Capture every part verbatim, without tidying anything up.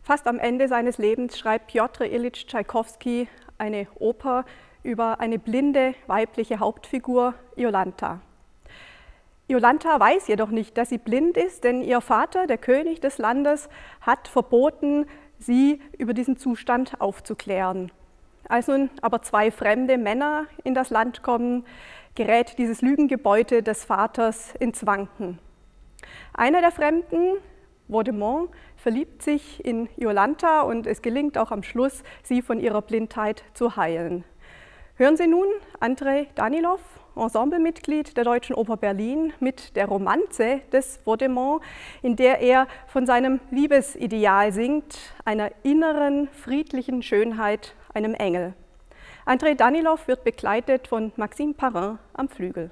Fast am Ende seines Lebens schreibt Pjotr Iljitsch Tschaikowski eine Oper über eine blinde weibliche Hauptfigur, Jolanta. Jolanta weiß jedoch nicht, dass sie blind ist, denn ihr Vater, der König des Landes, hat verboten, sie über diesen Zustand aufzuklären. Als nun aber zwei fremde Männer in das Land kommen, gerät dieses Lügengebäude des Vaters ins Wanken. Einer der Fremden, Vaudémont, verliebt sich in Jolanta und es gelingt auch am Schluss, sie von ihrer Blindheit zu heilen. Hören Sie nun Andrei Danilov, Ensemblemitglied der Deutschen Oper Berlin, mit der Romanze des Vaudémont, in der er von seinem Liebesideal singt, einer inneren, friedlichen Schönheit, einem Engel. Andrei Danilov wird begleitet von Maxime Parrain am Flügel.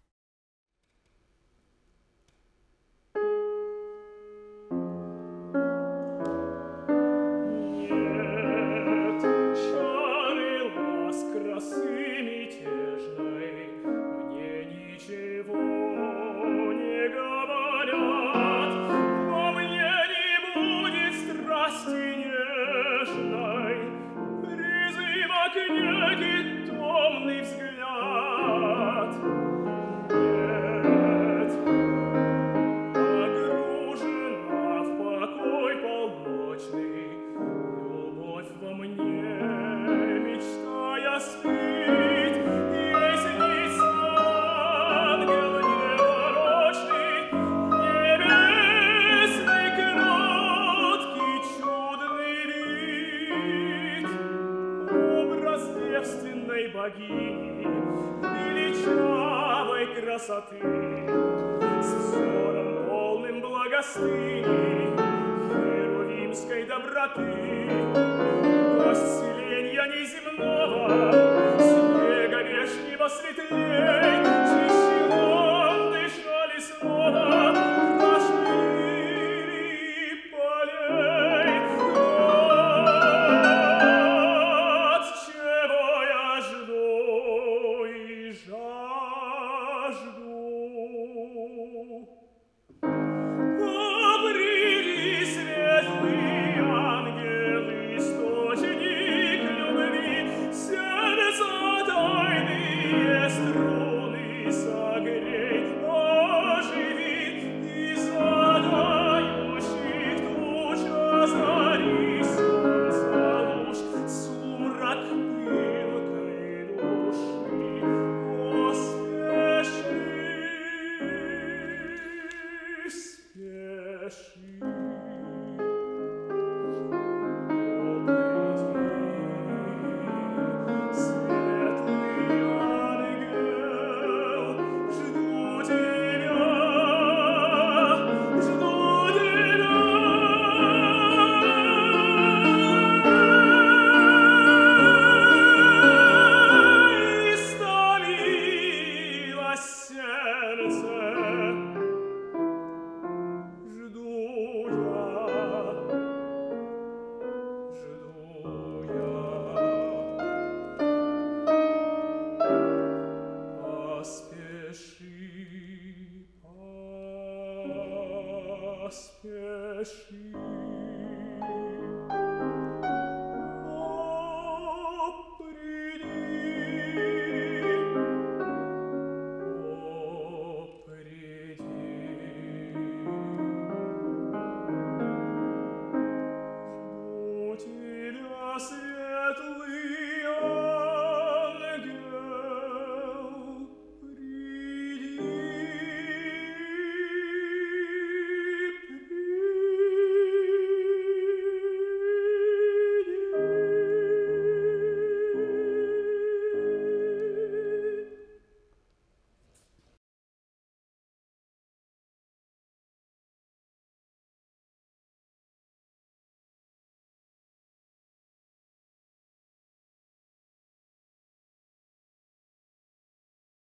богини величавой красоты, с взором полным благостыни, херувимской доброты, исцеления неземного, снега вешнего светлей, чище лун дышали снова, крашили полей. Вот чего я жду и жажду. Обрели светлый ангел источник любви, сердца тайные струны согрей, оживи и задающих туч озари солнца луч, сумрак пылкой души поспеши, спеши. Светлый